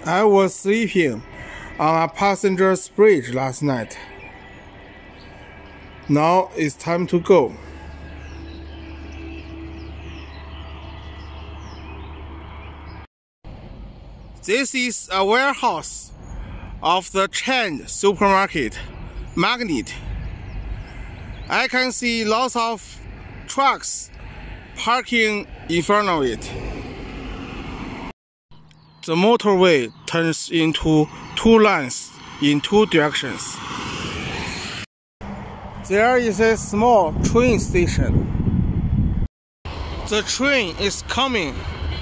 I was sleeping on a passenger's bridge last night. Now it's time to go. This is a warehouse of the chain supermarket Magnet. I can see lots of trucks parking in front of it. The motorway turns into two lanes in two directions. There is a small train station. The train is coming.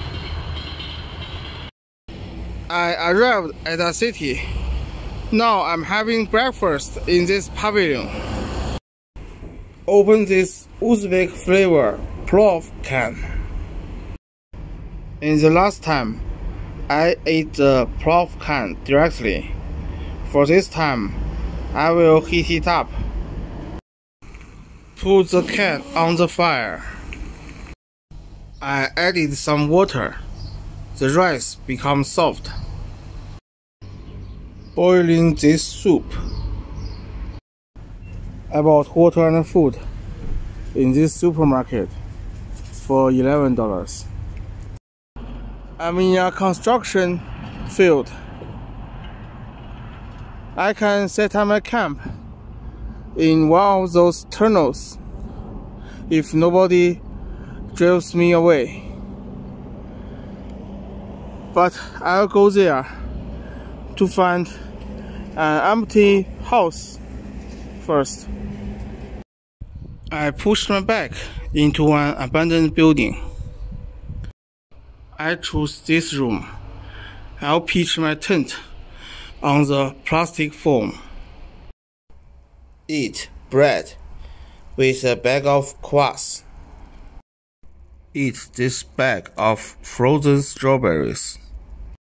I arrived at the city. Now I'm having breakfast in this pavilion. Open this Uzbek flavor plov can. In the last time, I ate the plov can directly. For this time, I will heat it up. Put the can on the fire. I added some water. The rice becomes soft. Boiling this soup. I bought water and food in this supermarket for $11. I'm in a construction field. I can set up my camp in one of those tunnels if nobody drives me away. But I'll go there to find an empty house first. I pushed my bag into an abandoned building. I choose this room. I'll pitch my tent on the plastic foam. Eat bread with a bag of kvass. Eat this bag of frozen strawberries.